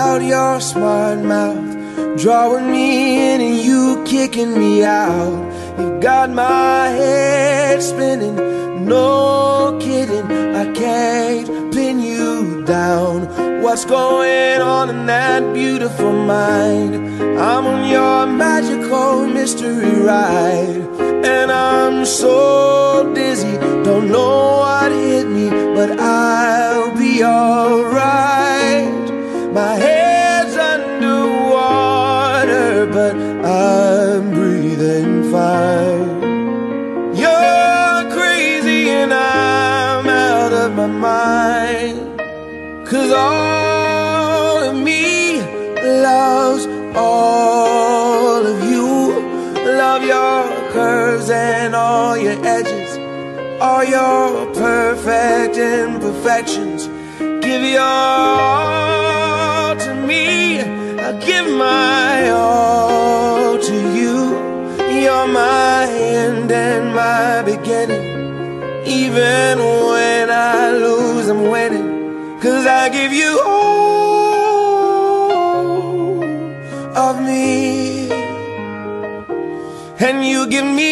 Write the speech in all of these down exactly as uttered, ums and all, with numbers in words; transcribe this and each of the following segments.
about your smart mouth, drawing me in and you kicking me out. You got my head spinning, no kidding, I can't pin you down. What's going on in that beautiful mind? I'm on your magical mystery ride, and I'm so dizzy, don't know what hit me, but I'll be alright. My head's underwater, but I'm breathing fine. You're crazy and I'm out of my mind, 'cause all of me loves all of you. Love your curves and all your edges, all your perfect imperfections. Give your all to me, I give my all to you. You're my end and my beginning. Even when I lose, I'm winning, 'cause I give you all of me, and you give me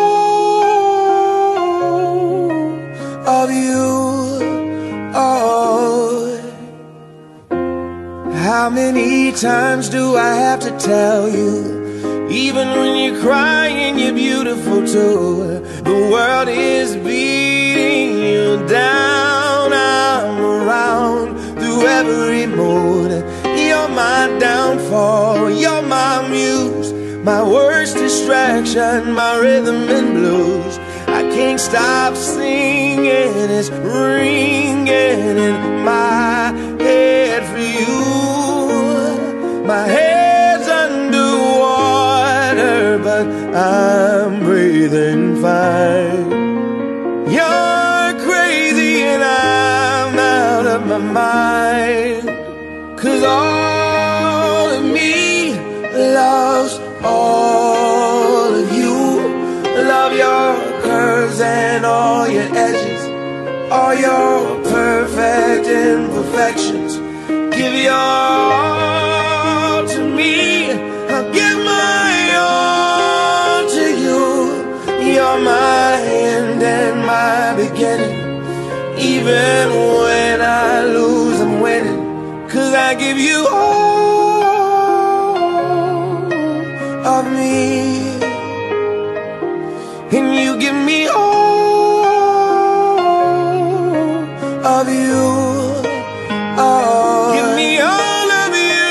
all of you. Oh, how many times do I have to tell you, even when you're crying, you're beautiful too. The world is beating you down, I'm around through every mood. You're my downfall, you're my muse, my worst distraction, my rhythm and blues. I can't stop singing, it's ringing in my head for you. My head's underwater, but I'm breathing fine. You're crazy and I'm out of my mind, 'cause all of me loves all of you. Love your curves and all your edges, all your perfect imperfections. Give your all to me, I'll give my all to you. You're my end and my beginning. Even when I lose, I'm winning, 'cause I give you all of me, and you give me all of you. Oh, give me all of you.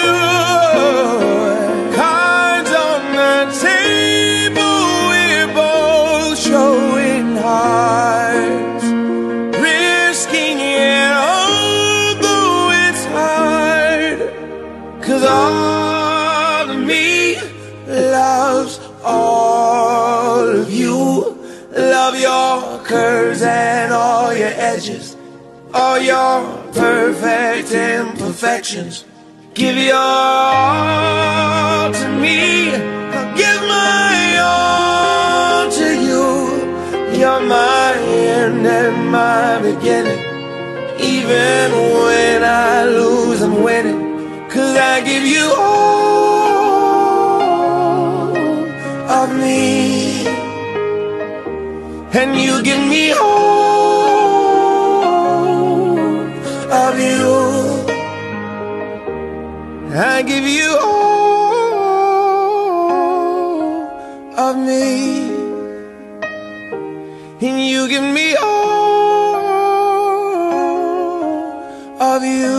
Cards on the table, we're both showing hearts, risking it although it's hard, 'cause all of me loves all of you. Love your curves and all your edges, all your perfect imperfections. Give your all to me, I'll give my all to you. You're my end and my beginning. Even when I lose, I'm winning, 'cause I give you all of me, and you give me all of you. I give you all of me, and you give me all of you.